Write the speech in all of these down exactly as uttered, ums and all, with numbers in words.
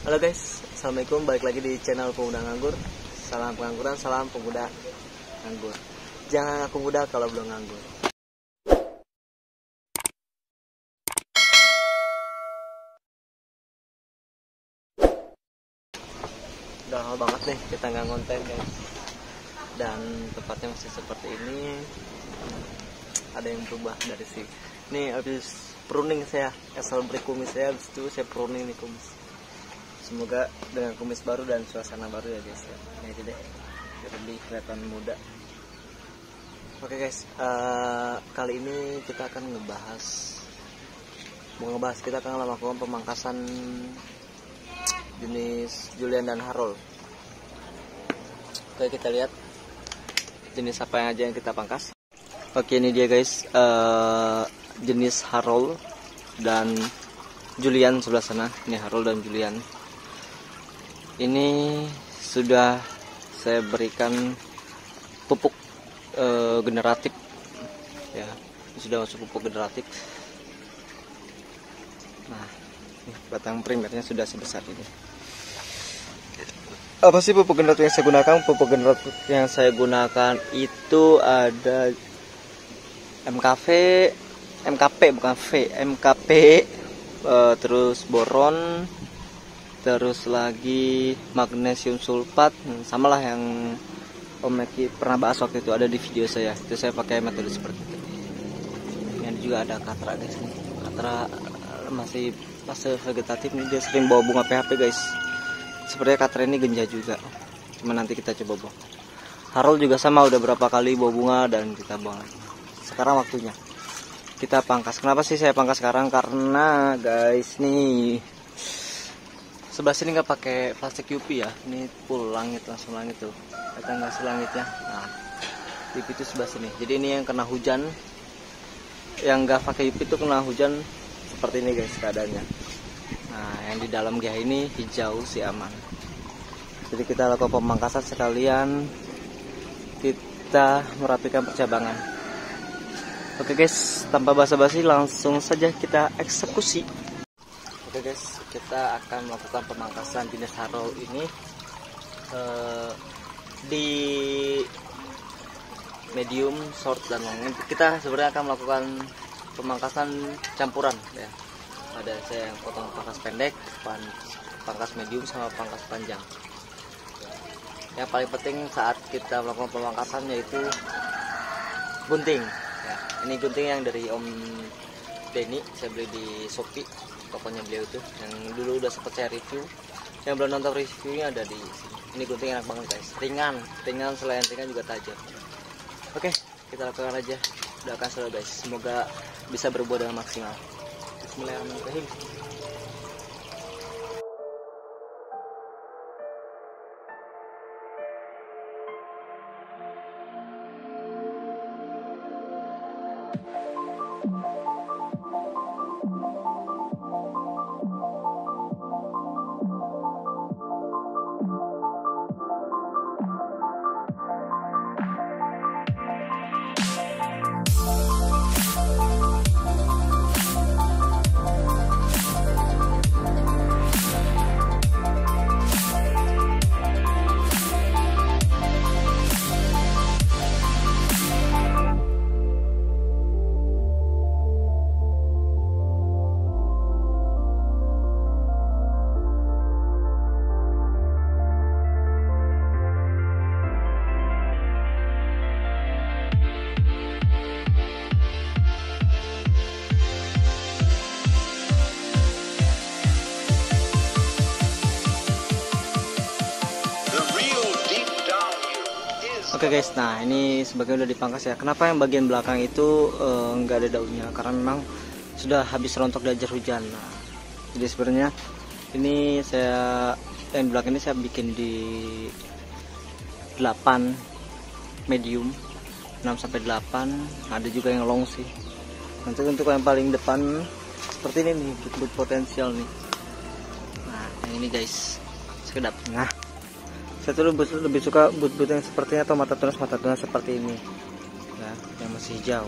Halo guys, assalamualaikum. Balik lagi di channel Pemuda Nganggur. Salam pengangguran, salam pemuda nganggur. Jangan ngaku muda kalau belum nganggur. Udah lama banget nih kita nggak ngonten guys. Dan tempatnya masih seperti ini. Ada yang berubah dari sih. Nih habis pruning saya, asal beri kumis saya, habis itu saya pruning nih kumis. Semoga dengan kumis baru dan suasana baru ya guys ya. Ini aja deh, biar lebih kelihatan muda. Oke guys, uh, kali ini kita akan ngebahas, mau ngebahas kita akan melakukan pemangkasan jenis Julian dan Harold. Oke, kita lihat jenis apa yang aja yang kita pangkas. Oke, ini dia guys, uh, jenis Harold dan Julian sebelah sana. Ini Harold dan Julian. Ini sudah saya berikan pupuk e, generatif ya, sudah masuk pupuk generatif. Nah, ini batang primernya sudah sebesar ini. Apa sih pupuk generatif yang saya gunakan? Pupuk generatif yang saya gunakan itu ada M K V, M K P bukan V, M K P, e, terus boron, terus lagi magnesium sulfat, sama lah yang Om Meki pernah bahas waktu itu, ada di video saya. Itu saya pakai metode seperti itu. Ini juga ada katra guys nih. Katra masih fase vegetatif nih, dia sering bawa bunga P H P guys. Sepertinya katra ini genja juga. Cuma nanti kita coba bawa. Harold juga sama, udah berapa kali bawa bunga dan kita buang. Sekarang waktunya kita pangkas. Kenapa sih saya pangkas sekarang? Karena guys nih, sebelah sini nggak pakai plastik U V ya, ini full langit, langsung langit tuh, kita nggak sih langitnya. Nah, U V itu sebelah sini, jadi ini yang kena hujan, yang nggak pakai U V itu kena hujan seperti ini guys keadaannya. Nah, yang di dalam G H ini hijau sih aman. Jadi kita lakukan pemangkasan sekalian kita merapikan percabangan. Oke guys, tanpa basa-basi langsung saja kita eksekusi. Oke guys, kita akan melakukan pemangkasan jenis Harold ini uh, di medium, short, dan long. Kita sebenarnya akan melakukan pemangkasan campuran ya. Ada saya yang potong pangkas pendek, pangkas medium, sama pangkas panjang. Yang paling penting saat kita melakukan pemangkasan yaitu gunting ya. Ini gunting yang dari Om Denny, saya beli di Shopee, tokonya beliau itu, yang dulu udah sempat saya review. Yang belum nonton reviewnya ada di sini. Ini gunting enak banget guys, ringan, ringan selain ringan juga tajam. Oke, kita lakukan aja. Udah akan selesai guys. Semoga bisa berbuah dengan maksimal. Bismillahirrahmanirrahim. Oke guys, nah ini sebagian udah dipangkas ya. Kenapa yang bagian belakang itu nggak uh, ada daunnya? Karena memang sudah habis rontok diajar hujan. Nah, jadi sebenarnya ini saya yang di belakang ini saya bikin di delapan medium, enam sampai delapan. Ada juga yang long sih. Nanti untuk yang paling depan seperti ini nih, but-but potensial nih. Nah, yang ini guys, sekedap. Nah, saya tuh lebih, lebih suka but-but yang sepertinya atau mata tunas mata tunas seperti ini ya, yang masih hijau.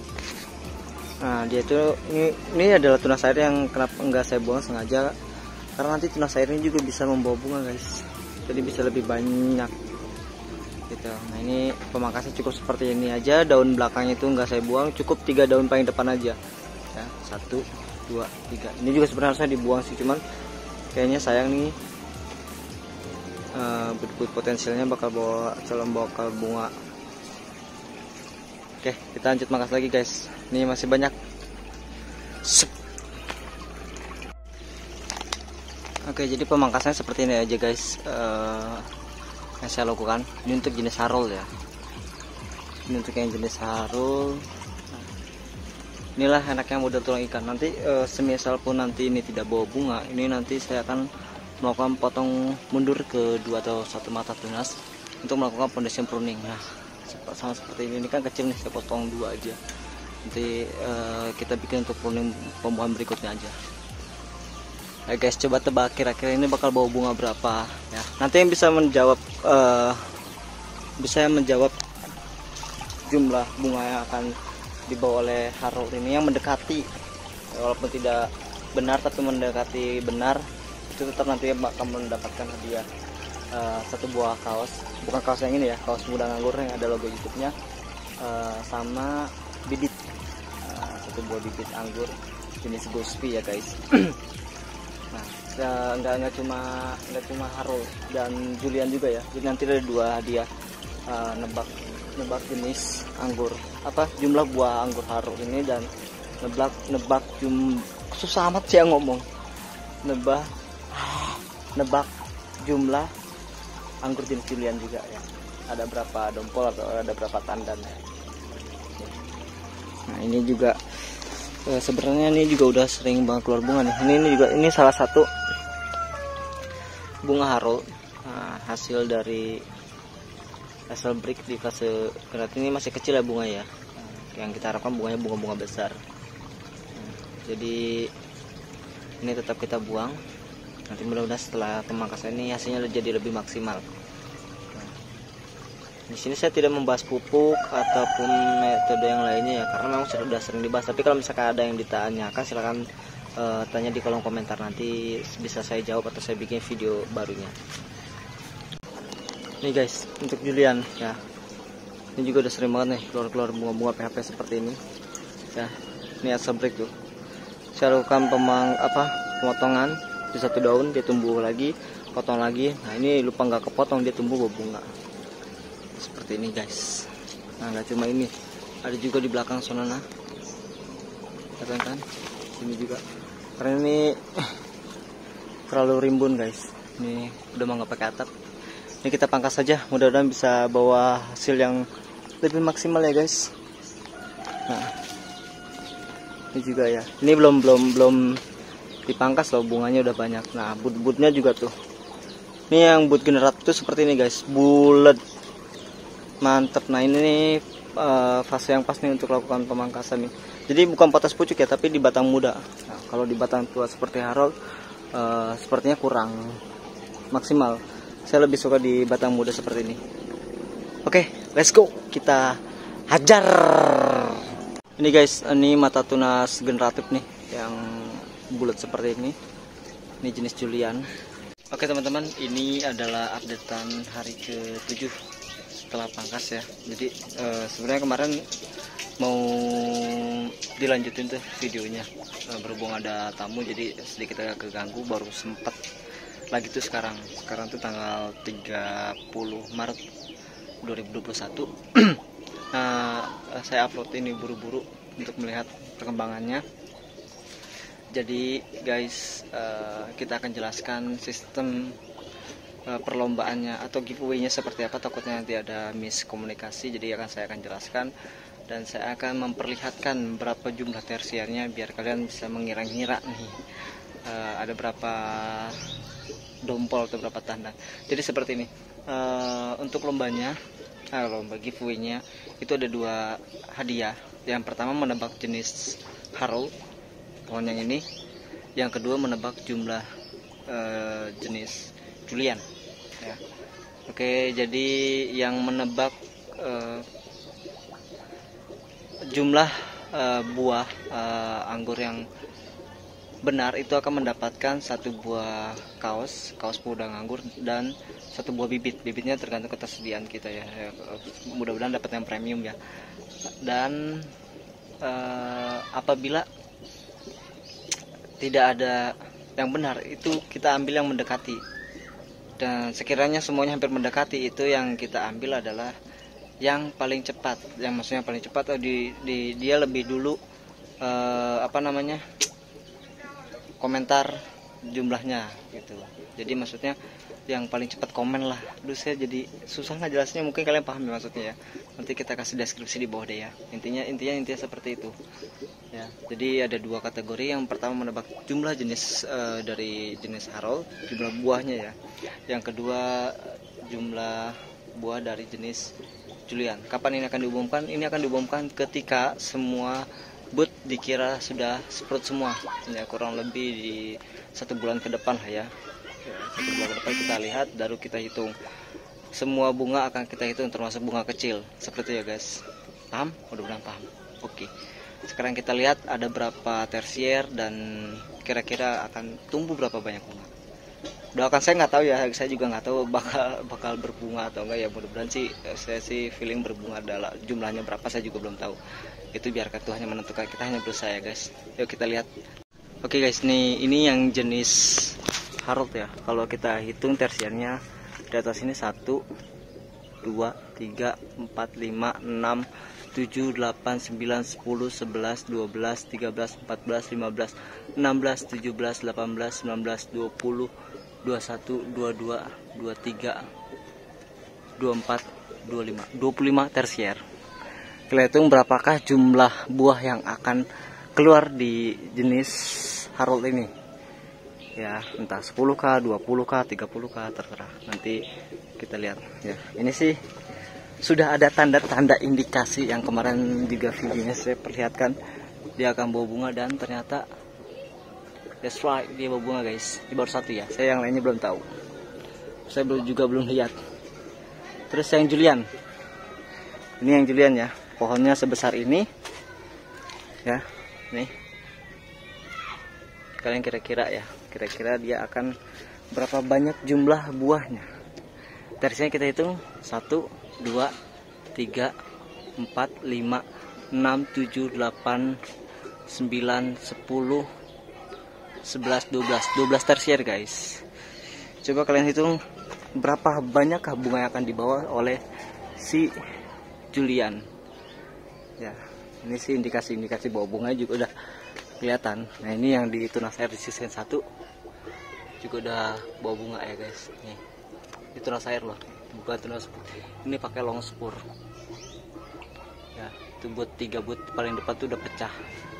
Nah, dia itu ini, ini adalah tunas air yang kenapa enggak saya buang sengaja, karena nanti tunas airnya juga bisa membawa bunga guys, jadi bisa lebih banyak gitu. Nah ini pemangkasnya cukup seperti ini aja, daun belakangnya itu nggak saya buang, cukup tiga daun paling depan aja ya, satu dua tiga. Ini juga sebenarnya harusnya dibuang sih, cuman kayaknya sayang nih, uh, potensialnya bakal bawa calon bakal bunga. Oke, kita lanjut mangkas lagi guys. Ini masih banyak. Sup. Oke, jadi pemangkasnya seperti ini aja guys, uh, yang saya lakukan. Ini untuk jenis harul ya. Ini untuk yang jenis harul. Inilah enaknya model tulang ikan. Nanti uh, semisal pun nanti ini tidak bawa bunga, ini nanti saya akan melakukan potong mundur ke dua atau satu mata tunas untuk melakukan foundation pruning. Nah, sama seperti ini, ini kan kecil nih, saya potong dua aja. Nanti uh, kita bikin untuk pruning pembuahan berikutnya aja. Nah guys, coba tebak kira-kira ini bakal bawa bunga berapa ya. Nanti yang bisa menjawab uh, bisa menjawab jumlah bunga yang akan dibawa oleh harul ini yang mendekati, walaupun tidak benar tapi mendekati benar, itu tetap nanti akan mendapatkan hadiah uh, satu buah kaos, bukan kaos yang ini ya, kaos muda nganggur yang ada logo YouTube-nya, uh, sama bibit, uh, satu buah bibit anggur jenis Gospi ya guys. Nah, nggak nggak cuma nggak cuma harul dan Julian juga ya, jadi nanti ada dua hadiah, uh, nebak nebak jenis anggur apa, jumlah buah anggur harul ini, dan nebak nebak jum susah amat sih yang ngomong, nebak nebak jumlah anggur jenis Julian juga ya, ada berapa dompol atau ada berapa tandan ya. Nah ini juga e, sebenarnya ini juga udah sering banget keluar bunga nih. Ini, ini juga ini salah satu bunga harul, nah, hasil dari hasil break di fase berarti ini masih kecil ya bunga ya. Yang kita harapkan bunganya bunga-bunga besar. Nah, jadi ini tetap kita buang. Nanti mudah-mudahan setelah pemangkasan ini hasilnya jadi lebih maksimal. Nah, di sini saya tidak membahas pupuk ataupun metode yang lainnya ya, karena memang sudah sering dibahas. Tapi kalau misalkan ada yang ditanyakan, silahkan uh, tanya di kolom komentar, nanti bisa saya jawab atau saya bikin video barunya. Nih guys, untuk Julian ya, ini juga udah sering banget nih keluar-keluar bunga-bunga P H P seperti ini ya. Ini asal break tuh, saya lakukan pemang apa pemotongan di satu daun, dia tumbuh lagi, potong lagi. Nah ini lupa nggak kepotong, dia tumbuh berbunga seperti ini guys. Nah nggak cuma ini, ada juga di belakang sana, nah kelihatan kan, sini juga, karena ini terlalu rimbun guys. Ini udah mau nggak pakai atap. Ini kita pangkas saja, mudah-mudahan bisa bawa hasil yang lebih maksimal ya guys. Nah ini juga ya, ini belum belum belum dipangkas loh, bunganya udah banyak. Nah bud-budnya juga tuh, ini yang bud generator tuh seperti ini guys, bulat mantep. Nah ini nih, uh, fase yang pas nih untuk lakukan pemangkasan nih. Jadi bukan potas pucuk ya, tapi di batang muda. Nah, kalau di batang tua seperti harul uh, sepertinya kurang maksimal. Saya lebih suka di batang muda seperti ini. Oke, let's go, kita hajar. Ini guys, ini mata tunas generatif nih yang bulat seperti ini. Ini jenis Julian. Oke teman-teman, ini adalah updatean hari ke tujuh setelah pangkas ya. Jadi eh, sebenarnya kemarin mau dilanjutin tuh videonya, eh, berhubung ada tamu jadi sedikit agak keganggu, baru sempat lagi tuh sekarang. Sekarang tuh tanggal tiga puluh Maret dua ribu dua puluh satu. Nah, saya upload ini buru-buru untuk melihat perkembangannya. Jadi guys, uh, kita akan jelaskan sistem uh, perlombaannya atau giveaway-nya seperti apa. Takutnya nanti ada miskomunikasi, jadi akan saya akan jelaskan, dan saya akan memperlihatkan berapa jumlah tersiernya biar kalian bisa mengira-ngira nih uh, ada berapa dompol atau berapa tanda. Jadi seperti ini. Uh, untuk lombanya, uh, lomba giveaway-nya itu ada dua hadiah. Yang pertama menebak jenis harul pohon yang ini, yang kedua menebak jumlah uh, jenis Julian ya. Oke, jadi yang menebak uh, jumlah uh, buah uh, anggur yang benar itu akan mendapatkan satu buah kaos kaos muda nganggur dan satu buah bibit. Bibitnya tergantung ketersediaan kita ya, ya mudah-mudahan dapat yang premium ya. Dan eh, apabila tidak ada yang benar, itu kita ambil yang mendekati, dan sekiranya semuanya hampir mendekati, itu yang kita ambil adalah yang paling cepat. Yang maksudnya paling cepat oh, di, di dia lebih dulu eh, apa namanya komentar jumlahnya gitu. Jadi maksudnya yang paling cepat komen lah. Aduh saya jadi susah ngejelasnya, mungkin kalian paham ya maksudnya ya. Nanti kita kasih deskripsi di bawah deh ya. Intinya intinya intinya seperti itu. Ya. Jadi ada dua kategori. Yang pertama menebak jumlah jenis uh, dari jenis Harold, jumlah buahnya ya. Yang kedua jumlah buah dari jenis Julian. Kapan ini akan diumumkan? Ini akan diumumkan ketika semua booth dikira sudah sprut semua ya, kurang lebih di satu bulan ke depan lah ya. Ya satu bulan ke depan kita lihat, baru kita hitung semua bunga, akan kita hitung termasuk bunga kecil seperti itu ya guys. Paham? Mudah-mudahan paham. Oke, sekarang kita lihat ada berapa tersier dan kira-kira akan tumbuh berapa banyak bunga. Doakan, saya nggak tahu ya, saya juga nggak tahu bakal bakal berbunga atau enggak ya. Mudah-mudahan sih, saya sih feeling berbunga, adalah jumlahnya berapa saya juga belum tahu. Itu biarkan Tuhan yang menentukan, kita hanya berusaha ya guys. Yuk kita lihat. Oke guys, nih ini yang jenis Harold ya. Kalau kita hitung tersiernya di atas ini satu, dua, tiga, empat, lima, enam, tujuh, delapan, sembilan, sepuluh, sebelas, dua belas, tiga belas, empat belas, lima belas, enam belas, tujuh belas, delapan belas, sembilan belas, dua puluh, dua puluh satu, dua puluh dua, dua puluh tiga, dua puluh empat, dua puluh lima, dua puluh lima tersier. Kita hitung berapakah jumlah buah yang akan keluar di jenis Harold ini. Ya, entah sepuluh kah, dua puluh kah, tiga puluh kah, terserah. Nanti kita lihat ya. Ini sih sudah ada tanda-tanda indikasi yang kemarin juga videonya saya perlihatkan. Dia akan bawa bunga dan ternyata that's right, dia bawa bunga guys. Ini baru satu ya, saya yang lainnya belum tahu. Saya juga belum lihat. Terus yang Julian. Ini yang Julian ya. Pohonnya sebesar ini. Ya, nih. Kalian kira-kira ya, kira-kira dia akan berapa banyak jumlah buahnya. Dari sini kita hitung satu, dua, tiga, empat, lima, enam, tujuh, delapan, sembilan, sepuluh, sebelas, dua belas, dua belas tersier guys. Coba kalian hitung berapa banyakkah bunga yang akan dibawa oleh si Julian. Ya, ini sih indikasi-indikasi bawa bunga juga udah kelihatan. Nah ini yang di tunas air di season satu juga udah bawa bunga ya guys. Nih, di tunas air loh, bukan tunas. Ini pakai long spur. Ya, itu buat tiga but paling depan tuh udah pecah.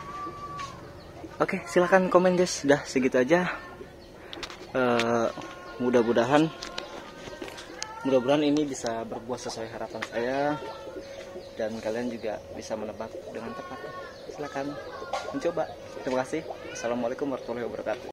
Oke, silahkan komen guys. Udah segitu aja. Uh, mudah-mudahan, mudah-mudahan ini bisa berbuah sesuai harapan saya dan kalian juga bisa menebak dengan tepat. Silahkan mencoba. Terima kasih. Assalamualaikum warahmatullahi wabarakatuh.